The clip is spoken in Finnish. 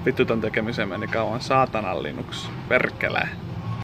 Vittu ton tekemiseen meni kauan. Saatanan Linux. Perkele.